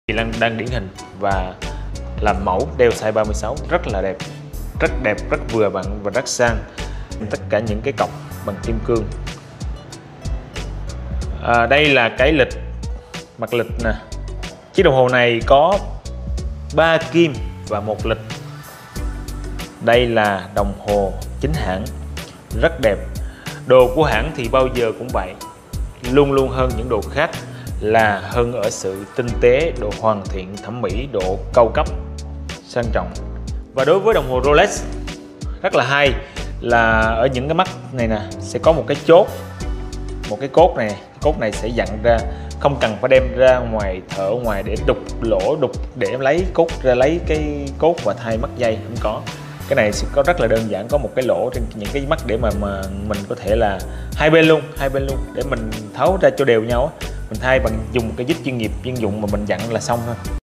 Chị Lan đang điển hình và làm mẫu đeo size 36 rất là đẹp, rất vừa vặn và rất sang. Tất cả những cái cọc bằng kim cương. Đây là cái lịch, mặt lịch nè. Chiếc đồng hồ này có 3 kim và 1 lịch. Đây là đồng hồ chính hãng, rất đẹp. Đồ của hãng thì bao giờ cũng vậy, luôn hơn những đồ khác, là hơn ở sự tinh tế, độ hoàn thiện, thẩm mỹ, độ cao cấp, sang trọng. Và đối với đồng hồ Rolex rất là hay là ở những cái mắt này nè sẽ có một cái chốt, một cái cốt này, cốt này sẽ dặn ra, không cần phải đem ra ngoài thợ ngoài để đục lỗ, để lấy cốt ra, lấy cái cốt và thay mắt dây, không có. Cái này sẽ có rất là đơn giản, có một cái lỗ trên những cái mắt để mà mình có thể là hai bên luôn để mình tháo ra cho đều nhau á. Mình thay bằng dùng cái dít chuyên nghiệp chuyên dụng mà mình dặn là xong thôi.